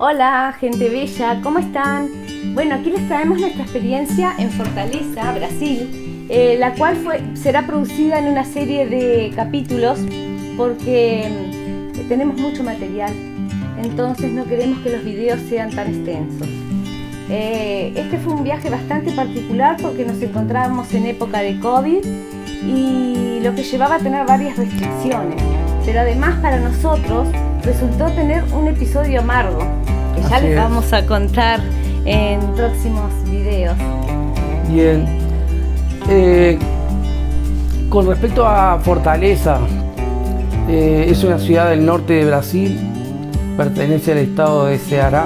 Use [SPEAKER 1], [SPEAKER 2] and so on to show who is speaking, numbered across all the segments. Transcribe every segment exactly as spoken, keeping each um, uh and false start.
[SPEAKER 1] Hola, gente bella, ¿cómo están? Bueno, aquí les traemos nuestra experiencia en Fortaleza, Brasil, eh, la cual fue, será producida en una serie de capítulos porque eh, tenemos mucho material, entonces no queremos que los videos sean tan extensos. Eh, este fue un viaje bastante particular porque nos encontrábamos en época de COVID y lo que llevaba a tener varias restricciones, pero además para nosotros resultó tener un episodio amargo, que ya
[SPEAKER 2] Así
[SPEAKER 1] les
[SPEAKER 2] es.
[SPEAKER 1] vamos a contar en próximos videos.
[SPEAKER 2] Bien. Eh, con respecto a Fortaleza, eh, es una ciudad del norte de Brasil, pertenece al estado de Ceará.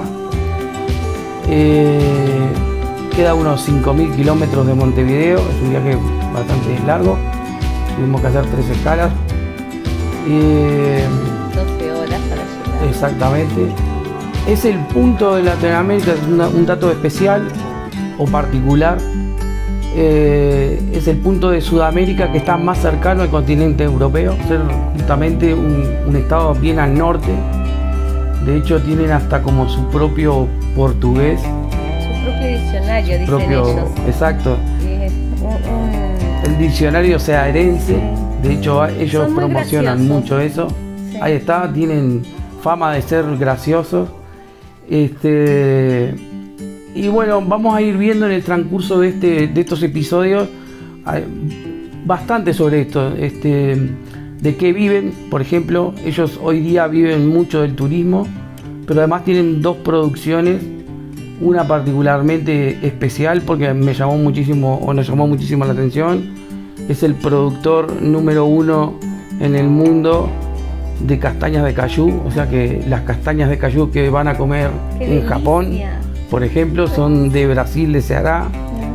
[SPEAKER 2] Eh, queda a unos cinco mil kilómetros de Montevideo, es un viaje bastante largo, tuvimos que hacer tres escalas. Eh,
[SPEAKER 1] doce horas para llegar.
[SPEAKER 2] Exactamente. Es el punto de Latinoamérica, es una, un dato especial o particular. Eh, es el punto de Sudamérica que está más cercano al continente europeo, ser justamente un, un estado bien al norte. De hecho tienen hasta como su propio portugués.
[SPEAKER 1] Su propio diccionario, dicen
[SPEAKER 2] Propio,
[SPEAKER 1] ellos.
[SPEAKER 2] exacto.
[SPEAKER 1] Es un, un...
[SPEAKER 2] El diccionario cearense.
[SPEAKER 1] Sí.
[SPEAKER 2] De hecho ellos
[SPEAKER 1] Son muy
[SPEAKER 2] promocionan
[SPEAKER 1] graciosos.
[SPEAKER 2] mucho eso.
[SPEAKER 1] Sí.
[SPEAKER 2] Ahí está, tienen fama de ser graciosos. Este, y bueno, vamos a ir viendo en el transcurso de, este, de estos episodios hay bastante sobre esto, este, de qué viven. Por ejemplo, ellos hoy día viven mucho del turismo, pero además tienen dos producciones, una particularmente especial porque me llamó muchísimo o nos llamó muchísimo la atención. Es el productor número uno en el mundo de castañas de cayú, o sea que las castañas de cayú que van a comer
[SPEAKER 1] ¡Qué
[SPEAKER 2] en
[SPEAKER 1] delicia!
[SPEAKER 2] Japón, por ejemplo, son de Brasil, de Ceará.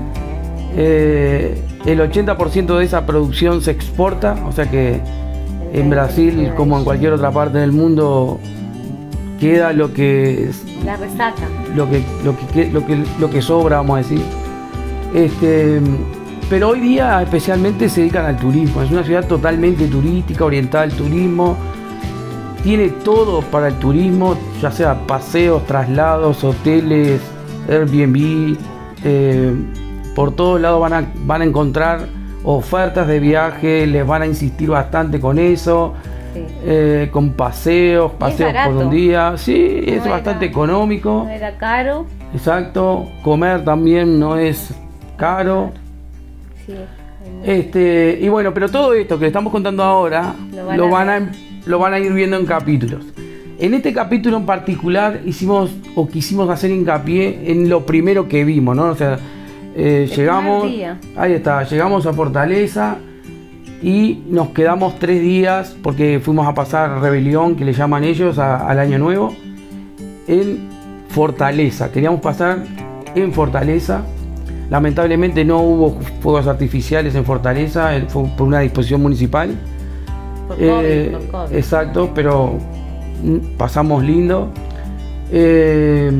[SPEAKER 2] Eh, el ochenta por ciento de esa producción se exporta, o sea que en Brasil, como en cualquier otra parte del mundo, queda lo que
[SPEAKER 1] La resaca.
[SPEAKER 2] lo que lo que lo que lo que sobra, vamos a decir. Este, pero hoy día especialmente se dedican al turismo. Es una ciudad totalmente turística, orientada al turismo. Tiene todo para el turismo, ya sea paseos, traslados, hoteles, Airbnb. Eh, por todos lados van a, van a encontrar ofertas de viaje, les van a insistir bastante con eso.
[SPEAKER 1] Sí.
[SPEAKER 2] Eh, con paseos, paseos por un día. Sí,
[SPEAKER 1] No
[SPEAKER 2] es
[SPEAKER 1] era-
[SPEAKER 2] bastante económico.
[SPEAKER 1] No era caro.
[SPEAKER 2] Exacto. Comer también no es caro.
[SPEAKER 1] Sí.
[SPEAKER 2] Este, y bueno, pero todo esto que le estamos contando ahora
[SPEAKER 1] Lo van
[SPEAKER 2] lo
[SPEAKER 1] a
[SPEAKER 2] van
[SPEAKER 1] ver.
[SPEAKER 2] a, lo van a ir viendo en capítulos. En este capítulo en particular hicimos o quisimos hacer hincapié en lo primero que vimos, ¿no? O sea, eh,
[SPEAKER 1] El
[SPEAKER 2] llegamos,
[SPEAKER 1] primer día.
[SPEAKER 2] ahí está, llegamos a Fortaleza y nos quedamos tres días porque fuimos a pasar rebelión, que le llaman ellos, a- al año nuevo, en Fortaleza. Queríamos pasar en Fortaleza. Lamentablemente no hubo fuegos artificiales en Fortaleza, eh, fue por una disposición municipal.
[SPEAKER 1] Por
[SPEAKER 2] Eh,
[SPEAKER 1] COVID, por COVID.
[SPEAKER 2] exacto, pero mm, pasamos lindo. Eh,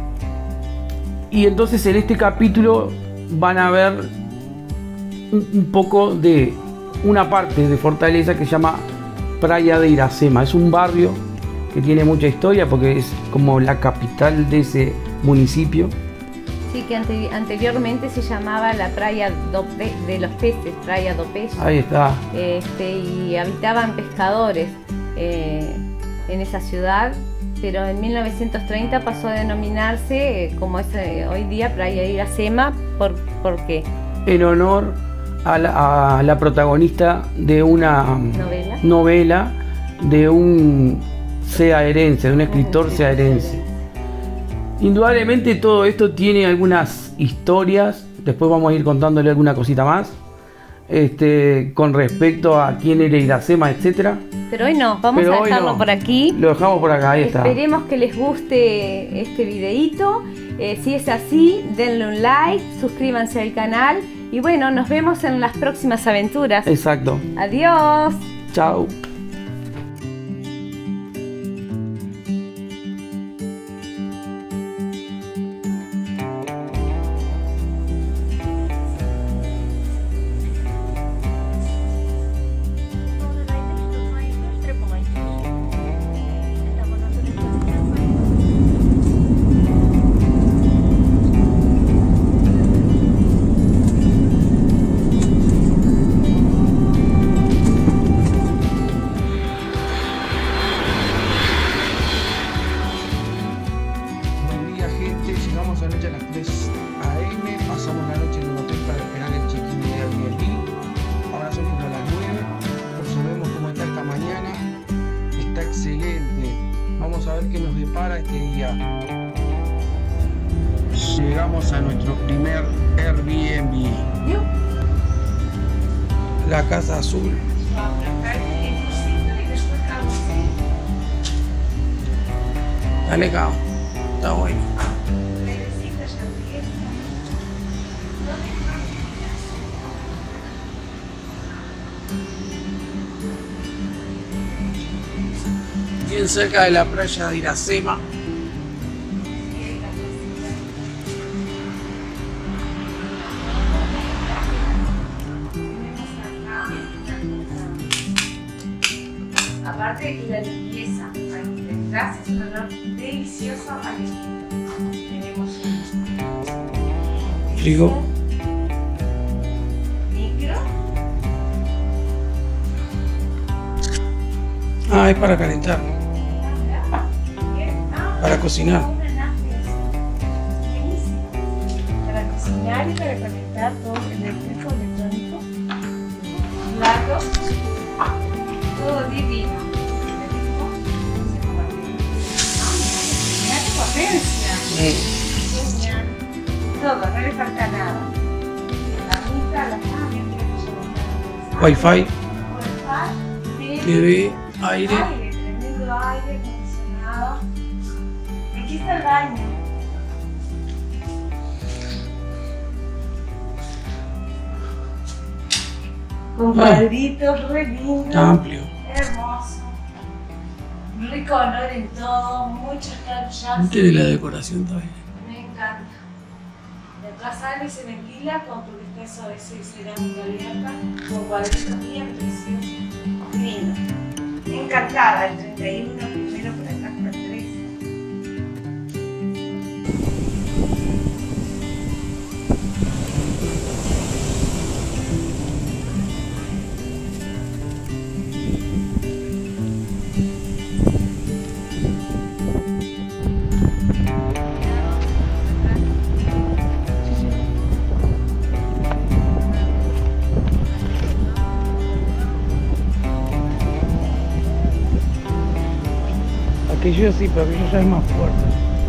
[SPEAKER 2] y entonces en este capítulo van a ver un, un poco de una parte de Fortaleza que se llama Praia de Iracema. Es un barrio que tiene mucha historia porque es como la capital de ese municipio.
[SPEAKER 1] Sí, que ante- anteriormente se llamaba la Praia do Pe- de los Peces, Praia do Peixe.
[SPEAKER 2] Ahí está.
[SPEAKER 1] Este, y habitaban pescadores eh, en esa ciudad, pero en mil novecientos treinta pasó a denominarse eh, como es eh, hoy día Praia de Iracema. ¿Por, ¿por qué?
[SPEAKER 2] En honor a la, a la protagonista de una
[SPEAKER 1] ¿Novela?
[SPEAKER 2] novela de un cearense, de un escritor cearense. Indudablemente todo esto tiene algunas historias, después vamos a ir contándole alguna cosita más, este, con respecto a quién era Iracema, etcétera.
[SPEAKER 1] Pero hoy no, vamos
[SPEAKER 2] Pero
[SPEAKER 1] a
[SPEAKER 2] hoy
[SPEAKER 1] dejarlo
[SPEAKER 2] no.
[SPEAKER 1] por aquí.
[SPEAKER 2] Lo dejamos por acá, ahí está.
[SPEAKER 1] Esperemos que les guste este videíto. Eh, si es así, denle un like, suscríbanse al canal y bueno, nos vemos en las próximas aventuras.
[SPEAKER 2] Exacto.
[SPEAKER 1] Adiós.
[SPEAKER 2] Chao. Llegamos a nuestro primer Airbnb. La Casa Azul. Está legal. Está bueno. Bien cerca de la playa de Iracema.
[SPEAKER 1] Aparte de la limpieza, gracias, un olor delicioso a limpieza. Tenemos un
[SPEAKER 2] Frigo.
[SPEAKER 1] micro.
[SPEAKER 2] Ah, es para calentar. Para cocinar.
[SPEAKER 1] Para cocinar y para calentar todo eléctrico, electrónico. Platos. Todo divino. Mira qué potencia. Genial. Todo, no le falta nada. La mitad, la cama,
[SPEAKER 2] Wi-Fi,
[SPEAKER 1] Wi-Fi,
[SPEAKER 2] T V, aire.
[SPEAKER 1] aire, tremendo aire acondicionado. Aquí está el baño. Con cuadritos, re lindo.
[SPEAKER 2] Amplio.
[SPEAKER 1] Hermoso. Rico olor en todo, muchas canchas.
[SPEAKER 2] Tiene la decoración también.
[SPEAKER 1] Me encanta. De atrás sale y se ventila con porque está eso de cerámica abierta, con cuadritos bien preciosos. Lindo. Encantada, el treinta y uno primero por acá por el tres.
[SPEAKER 2] Aquello sí, pero aquello ya es más fuerte.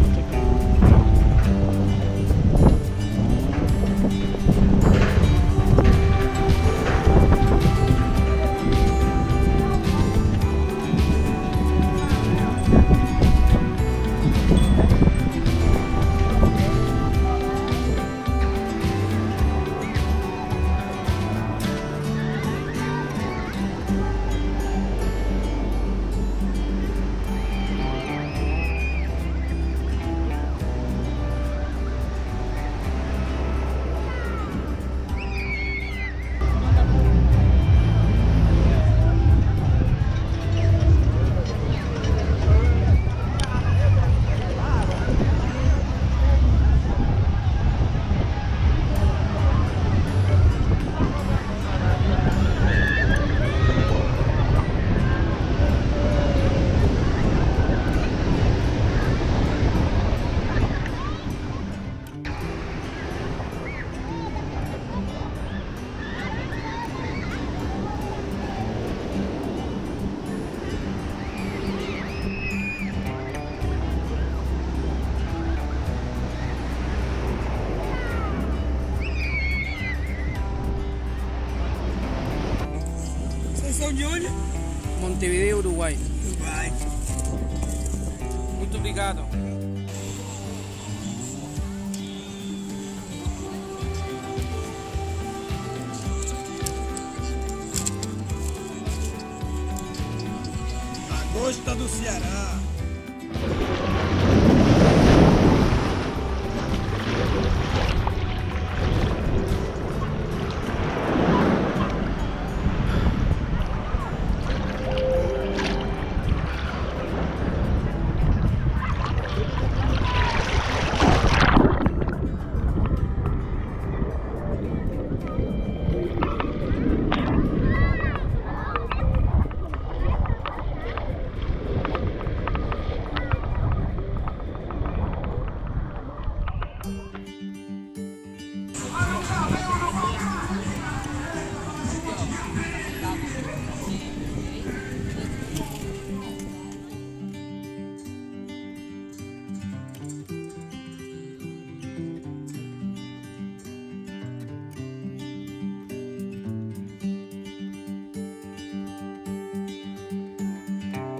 [SPEAKER 2] Montevideo, Uruguay.
[SPEAKER 3] Uruguai.
[SPEAKER 2] Muito obrigado.
[SPEAKER 3] Lagosta do Ceará.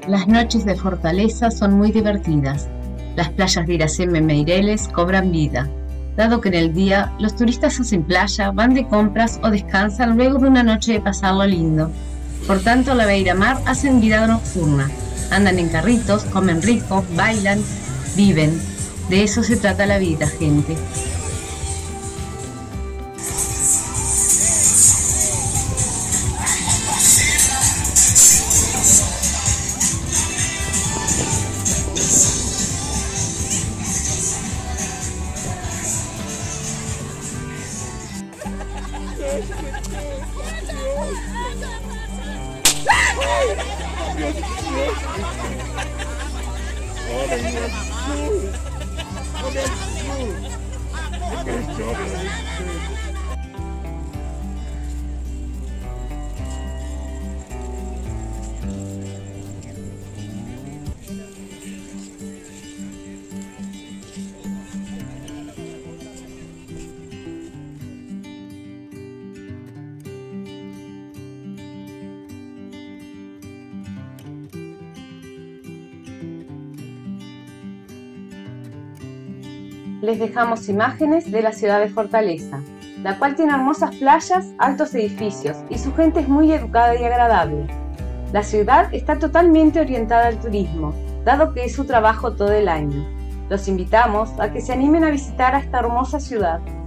[SPEAKER 3] Las noches de Fortaleza son muy divertidas. Las playas de Iracema y Meireles cobran vida, dado que en el día los turistas hacen playa, van de compras o descansan luego de una noche de pasarlo lindo. Por tanto, la Beira-Mar hacen vida nocturna. Andan en carritos, comen rico, bailan, viven. De eso se trata la vida, gente.
[SPEAKER 1] Les dejamos imágenes de la ciudad de Fortaleza, la cual tiene hermosas playas, altos edificios y su gente es muy educada y agradable. La ciudad está totalmente orientada al turismo, dado que es su trabajo todo el año. Los invitamos a que se animen a visitar a esta hermosa ciudad.